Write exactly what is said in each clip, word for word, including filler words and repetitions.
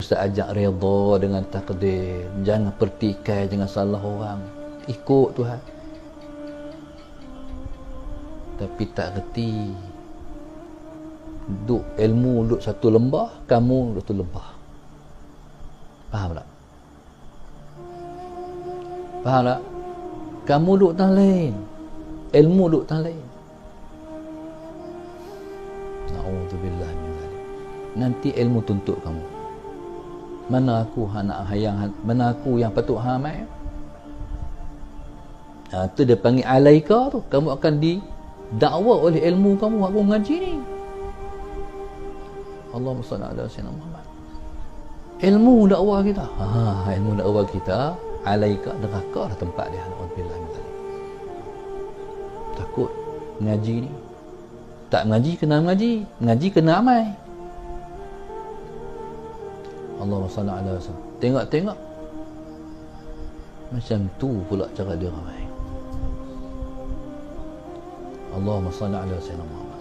Ustaz ajak redha dengan takdir, jangan pertikai, jangan salah orang, ikut Tuhan. Tapi tak reti, duk ilmu duk satu lembah, kamu duk satu lembah. Faham tak? Faham tak? Kamu duk tang lain, ilmu duk tang lain. Na'udzubillah min zalik. Nanti ilmu tuntut kamu. Mana aku anak hayang, mana aku yang patut hamai? Ha, tu dia panggil alaika tu. Kamu akan didakwa oleh ilmu kamu. Aku mengaji ni. Allahumma salli ala sayyidina Muhammad. Ilmu dakwah kita. Ha, ilmu dakwah kita. Alaika, neraka dah tempat dia. Na'udzubillah min zalik. Takut mengaji ni. Tak mengaji kena mengaji, mengaji kena amal. Allahumma salli ala wasallam. Tengok-tengok macam tu pula cara dia ramai. Allahumma salli ala sayyidina Muhammad.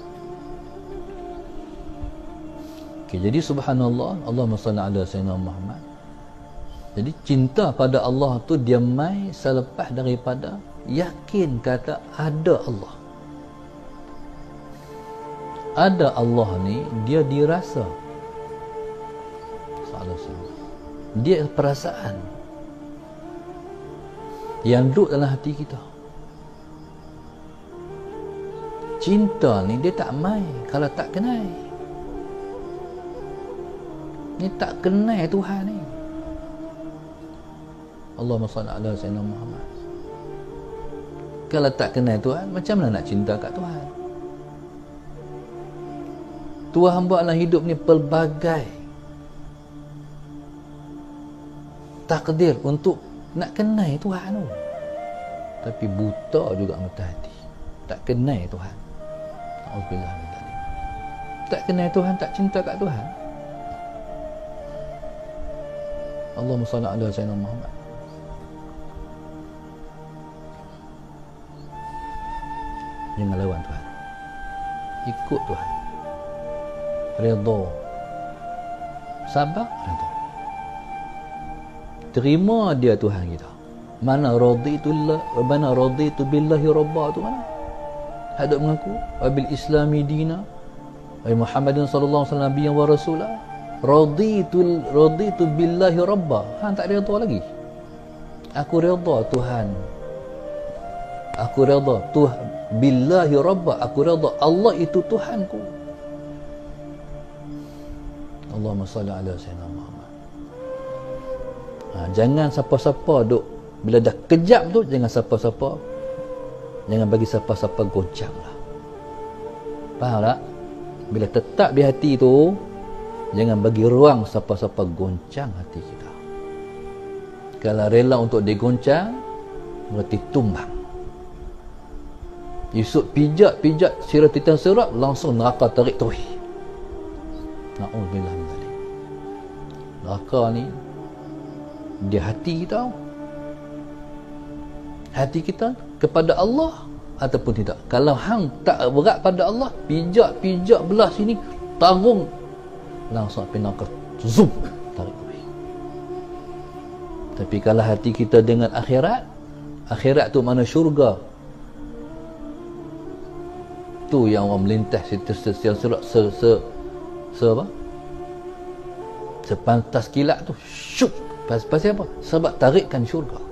Okay, jadi subhanallah, Allahumma salli ala sayyidina Muhammad. Jadi cinta pada Allah tu dia mai selepas daripada yakin kata ada Allah. Ada Allah ni dia dirasa. Dia perasaan yang duduk dalam hati kita. Cinta ni dia tak mai kalau tak kenal. Ni tak kenal Tuhan ni. Allahumma salli ala sayyidina Muhammad. Kalau tak kenal Tuhan, macam mana nak cinta kat Tuhan? Tuhan buat dalam hidup ni pelbagai takdir untuk nak kenal Tuhan tu. Tapi buta juga mata hati. Tak kenal Tuhan. Alhamdulillah. Tak kenal Tuhan, tak cinta kat Tuhan. Allahumma salli ala sayyidina Muhammad. Jangan lawan Tuhan. Ikut Tuhan. Redha. Sabar, redha. Terima dia Tuhan kita. Mana raditullah, mana raditu billahi rabba tu mana? Hadap mengaku wabil islami dina wa Muhammadin sallallahu alaihi wasallam nabiyyan wa rasulah. Raditul raditu billahi rabba. Han tak redha lagi. Aku redha Tuhan. Aku redha Tuhan billahi rabba. Aku redha Allah itu Tuhanku. Allahumma salli ala sayyidina Muhammad. Ha, jangan siapa-siapa duk bila dah kejap tu, jangan siapa-siapa, jangan bagi siapa-siapa goncang lah. Faham tak? Bila tetap di hati tu, jangan bagi ruang siapa-siapa goncang hati kita. Kalau rela untuk digoncang, berarti tumbang. Esok pijak-pijak sirat titan serak, langsung neraka tarik terih. Na'udzubillah min zalik. Neraka ni dia hati kita. Hati kita kepada Allah ataupun tidak. Kalau hang tak berat pada Allah, pijak-pijak belah sini, tarung, langsung api neraka zoom tarik terih. Tapi kalau hati kita dengan akhirat, akhirat tu mana syurga, tu yang orang melintas situ setiap surat se se se apa? Sepantas kilat tu syuk. Pas pasal apa? Sebab tarikkan syurga.